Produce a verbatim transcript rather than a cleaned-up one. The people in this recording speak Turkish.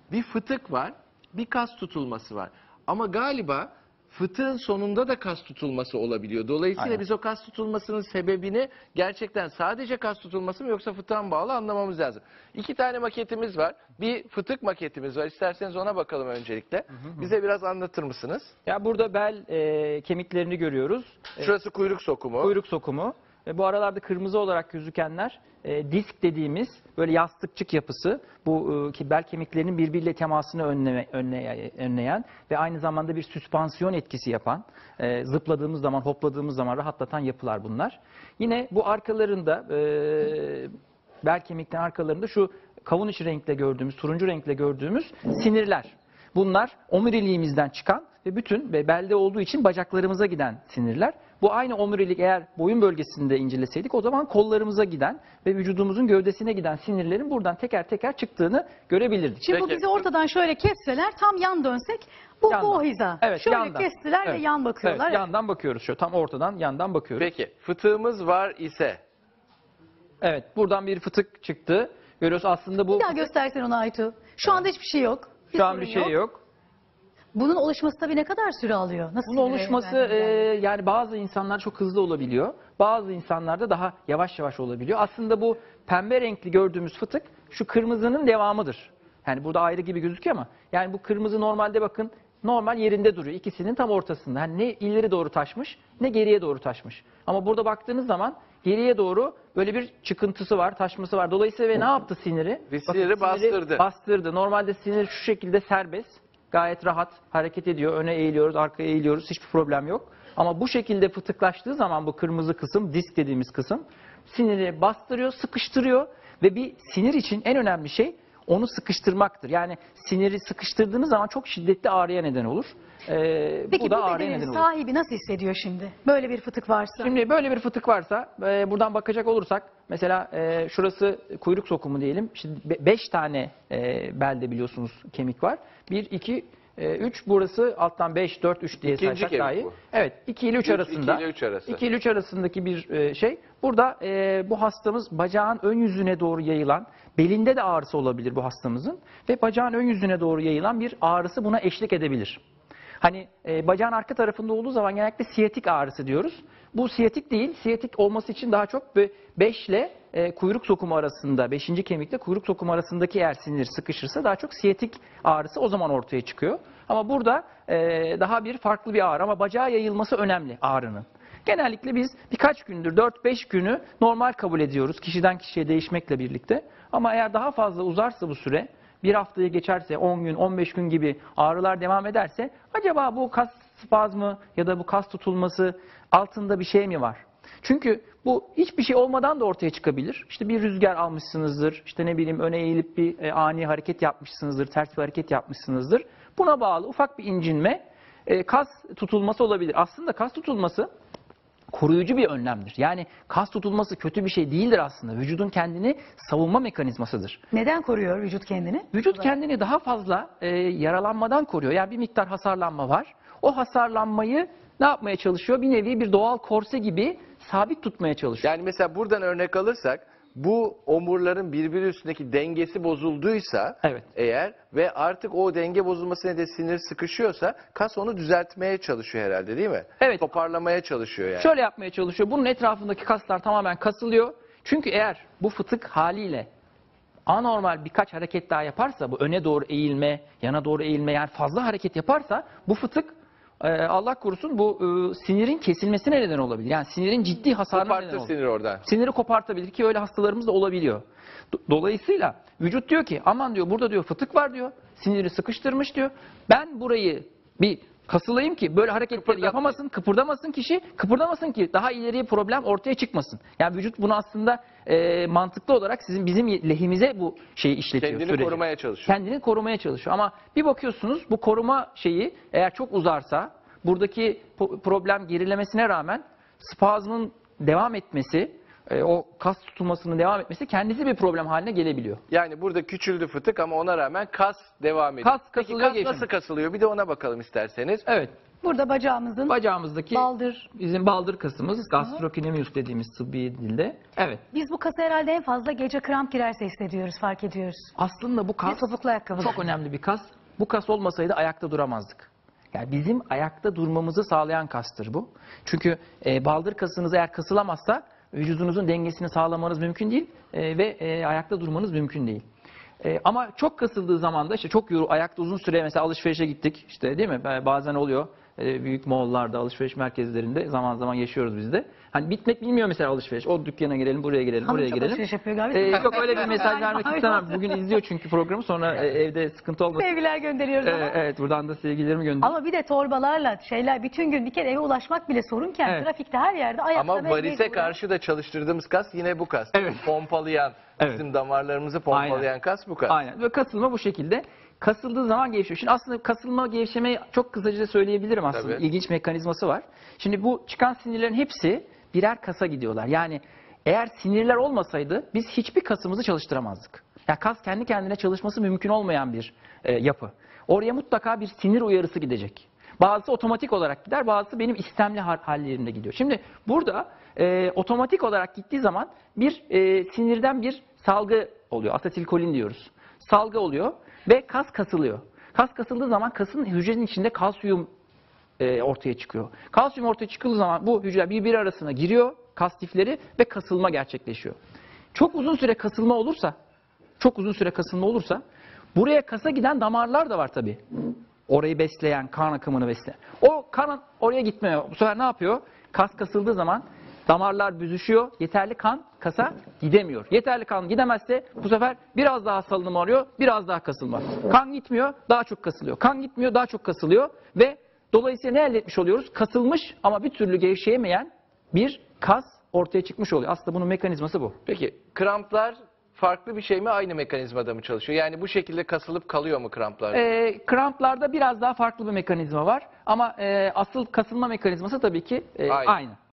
bir fıtık var, bir kas tutulması var. Ama galiba fıtığın sonunda da kas tutulması olabiliyor. Dolayısıyla Aynen. biz o kas tutulmasının sebebini gerçekten sadece kas tutulması mı yoksa fıtığa bağlı anlamamız lazım. İki tane maketimiz var. Bir fıtık maketimiz var. İsterseniz ona bakalım öncelikle. Bize biraz anlatır mısınız? Ya burada bel e, kemiklerini görüyoruz. E, Şurası kuyruk sokumu. kuyruk sokumu. Ve bu aralarda kırmızı olarak gözükenler e, disk dediğimiz böyle yastıkçık yapısı. Bu e, ki bel kemiklerinin birbiriyle temasını önleme, önleye, önleyen ve aynı zamanda bir süspansiyon etkisi yapan, e, zıpladığımız zaman, hopladığımız zaman rahatlatan yapılar bunlar. Yine bu arkalarında, e, bel kemiklerin arkalarında şu kavun içi renkle gördüğümüz, turuncu renkle gördüğümüz sinirler. Bunlar omuriliğimizden çıkan ve bütün ve belde olduğu için bacaklarımıza giden sinirler. Bu aynı omurilik eğer boyun bölgesinde inceleseydik o zaman kollarımıza giden ve vücudumuzun gövdesine giden sinirlerin buradan teker teker çıktığını görebilirdik. Şimdi bu Peki. bizi ortadan şöyle kesseler, tam yan dönsek bu Yandan. bu hiza. Evet, şöyle yandan. kestiler Evet. ve yan bakıyorlar. Evet, yandan bakıyoruz şöyle tam ortadan yandan bakıyoruz. Peki fıtığımız var ise Evet, buradan bir fıtık çıktı. Görüyoruz aslında bu Bir daha göstersen onu Aytu. Şu anda hiçbir şey yok. şu an sorun bir şey yok. Bunun oluşması tabii ne kadar süre alıyor? Nasıl Bunun süre oluşması yani? e, yani bazı insanlar çok hızlı olabiliyor. Bazı insanlarda daha yavaş yavaş olabiliyor. Aslında bu pembe renkli gördüğümüz fıtık şu kırmızının devamıdır. Yani burada ayrı gibi gözüküyor ama yani bu kırmızı normalde bakın normal yerinde duruyor. İkisinin tam ortasında. Yani ne ileri doğru taşmış ne geriye doğru taşmış. Ama burada baktığınız zaman geriye doğru böyle bir çıkıntısı var, taşması var. Dolayısıyla ve ne yaptı siniri? Ve Bakın, siniri bastırdı. Bastırdı. Normalde sinir şu şekilde serbest. Gayet rahat hareket ediyor. Öne eğiliyoruz, arkaya eğiliyoruz. Hiçbir problem yok. Ama bu şekilde fıtıklaştığı zaman bu kırmızı kısım, disk dediğimiz kısım siniri bastırıyor, sıkıştırıyor ve bir sinir için en önemli şey onu sıkıştırmaktır. Yani siniri sıkıştırdığınız zaman çok şiddetli ağrıya neden olur. Ee, Peki bu bu, da ağrıya bedenin neden olur. sahibi nasıl hissediyor şimdi? Böyle bir fıtık varsa. Şimdi böyle bir fıtık varsa e, buradan bakacak olursak mesela e, şurası kuyruk sokumu diyelim. Şimdi be- beş tane e, belde biliyorsunuz kemik var. bir, iki, üç burası alttan beş, dört, üç diye İkinci saysak kemik daha iyi. bu. Evet iki ile üç Üç, arasında. iki ile üç arası. iki ile üç arasındaki bir e, şey. Burada e, bu hastamız bacağın ön yüzüne doğru yayılan, belinde de ağrısı olabilir bu hastamızın ve bacağın ön yüzüne doğru yayılan bir ağrısı buna eşlik edebilir. Hani e, bacağın arka tarafında olduğu zaman genellikle siyatik ağrısı diyoruz. Bu siyatik değil. Siyatik olması için daha çok beş ile e, kuyruk sokumu arasında, beşinci kemikle kuyruk sokumu arasındaki eğer sinir sıkışırsa daha çok siyatik ağrısı o zaman ortaya çıkıyor. Ama burada e, daha bir farklı bir ağrı ama bacağa yayılması önemli ağrının. Genellikle biz birkaç gündür, dört beş günü normal kabul ediyoruz kişiden kişiye değişmekle birlikte. Ama eğer daha fazla uzarsa bu süre, bir haftayı geçerse, on gün, on beş gün gibi ağrılar devam ederse acaba bu kas spazmı ya da bu kas tutulması altında bir şey mi var? Çünkü bu hiçbir şey olmadan da ortaya çıkabilir. İşte bir rüzgar almışsınızdır, işte ne bileyim öne eğilip bir e, ani hareket yapmışsınızdır, ters bir hareket yapmışsınızdır. Buna bağlı ufak bir incinme, e, kas tutulması olabilir. Aslında kas tutulması koruyucu bir önlemdir. Yani kas tutulması kötü bir şey değildir aslında. Vücudun kendini savunma mekanizmasıdır. Neden koruyor vücut kendini? Vücut kendini daha fazla e, yaralanmadan koruyor. Yani bir miktar hasarlanma var. O hasarlanmayı ne yapmaya çalışıyor? Bir nevi bir doğal korse gibi sabit tutmaya çalışıyor. Yani mesela buradan örnek alırsak bu omurların birbiri üstündeki dengesi bozulduysa Evet. eğer ve artık o denge bozulması nedeniyle sinir sıkışıyorsa kas onu düzeltmeye çalışıyor herhalde değil mi? Evet. Toparlamaya çalışıyor yani. Şöyle yapmaya çalışıyor. Bunun etrafındaki kaslar tamamen kasılıyor. Çünkü eğer bu fıtık haliyle anormal birkaç hareket daha yaparsa, bu öne doğru eğilme, yana doğru eğilme yani fazla hareket yaparsa bu fıtık e, Allah korusun bu e, sinirin kesilmesine neden olabilir. Yani sinirin ciddi hasarına neden Kopartır olabilir. sinir oradan. Siniri kopartabilir ki öyle hastalarımız da olabiliyor. Do- Dolayısıyla vücut diyor ki aman diyor burada diyor fıtık var diyor. Siniri sıkıştırmış diyor. Ben burayı bir kasılayım ki böyle hareketleri Kıpırdatmayın. yapamasın, kıpırdamasın kişi, kıpırdamasın ki daha ileriye problem ortaya çıkmasın. Yani vücut bunu aslında e, mantıklı olarak sizin bizim lehimize bu şeyi işletiyor. Kendini süreci. korumaya çalışıyor. Kendini korumaya çalışıyor. Ama bir bakıyorsunuz bu koruma şeyi eğer çok uzarsa buradaki po- problem gerilemesine rağmen spazmın devam etmesi, e, o kas tutulmasının devam etmesi kendisi bir problem haline gelebiliyor. Yani burada küçüldü fıtık ama ona rağmen kas devam ediyor. Kas Peki kasılıyor, kas gevşemiyor. nasıl kasılıyor? Bir de ona bakalım isterseniz. Evet. Burada bacağımızın Bacağımızdaki baldır. bizim baldır kasımız, gastrocnemius dediğimiz tıbbi dilde. Evet. Biz bu kasa herhalde en fazla gece kramp girerse hissediyoruz, fark ediyoruz. Aslında bu Bir kas topuklu ayakkabı. çok önemli bir kas. Bu kas olmasaydı ayakta duramazdık. Yani bizim ayakta durmamızı sağlayan kastır bu. Çünkü e, baldır kasınız eğer kasılamazsa vücudunuzun dengesini sağlamanız mümkün değil e, ve e, ayakta durmanız mümkün değil. E, ama çok kasıldığı zaman da işte çok yoru, ayakta uzun süre mesela alışverişe gittik işte değil mi? Bazen oluyor. E, büyük malllarda, alışveriş merkezlerinde zaman zaman yaşıyoruz biz de. Hani bitmek bilmiyor mesela alışveriş. O dükkana girelim, buraya girelim, Hanım buraya çok girelim. alışveriş yapıyor galiba. E, yok öyle bir mesaj vermek Aynen. istemem. Bugün izliyor çünkü programı, sonra e, evde sıkıntı olmasın. Sevgiler gönderiyoruz ama. E, evet, buradan da sevgilerimi gönderiyorum. Ama bir de torbalarla şeyler bütün gün bir kere eve ulaşmak bile sorunken Evet. trafikte her yerde ayakta Ama ve varise mecburen- karşı da çalıştırdığımız kas yine bu kas. Evet. Pompalayan, Evet. bizim damarlarımızı pompalayan Aynen. kas bu kas. Aynen. Ve kasılma bu şekilde. Kasıldığı zaman gevşiyor. Şimdi aslında kasılma, gevşemeyi çok kısaca söyleyebilirim aslında. Tabii. İlginç mekanizması var. Şimdi bu çıkan sinirlerin hepsi birer kasa gidiyorlar. Yani eğer sinirler olmasaydı biz hiçbir kasımızı çalıştıramazdık. Yani kas kendi kendine çalışması mümkün olmayan bir e, yapı. Oraya mutlaka bir sinir uyarısı gidecek. Bazısı otomatik olarak gider, bazısı benim istemli hal- hallerimde gidiyor. Şimdi burada e, otomatik olarak gittiği zaman bir e, sinirden bir salgı oluyor. Asetilkolin diyoruz. Salgı oluyor ve kas kasılıyor. Kas kasıldığı zaman kasın hücrenin içinde kalsiyum e, ortaya çıkıyor. Kalsiyum ortaya çıktığı zaman bu hücreler birbiri arasına giriyor, kas lifleri, ve kasılma gerçekleşiyor. Çok uzun süre kasılma olursa, çok uzun süre kasılma olursa buraya kasa giden damarlar da var tabii. Orayı besleyen, kan akımını besleyen. O kan oraya gitmiyor. Bu sefer ne yapıyor? Kas kasıldığı zaman damarlar büzüşüyor. Yeterli kan kasa gidemiyor. Yeterli kan gidemezse bu sefer biraz daha salınım arıyor, biraz daha kasılma. Kan gitmiyor, daha çok kasılıyor. Kan gitmiyor, daha çok kasılıyor ve dolayısıyla ne elde etmiş oluyoruz? Kasılmış ama bir türlü gevşeyemeyen bir kas ortaya çıkmış oluyor. Aslında bunun mekanizması bu. Peki kramplar farklı bir şey mi, aynı mekanizmada mı çalışıyor? Yani bu şekilde kasılıp kalıyor mu kramplar? E, kramplarda biraz daha farklı bir mekanizma var ama e, asıl kasılma mekanizması tabii ki e, Aynı. aynı.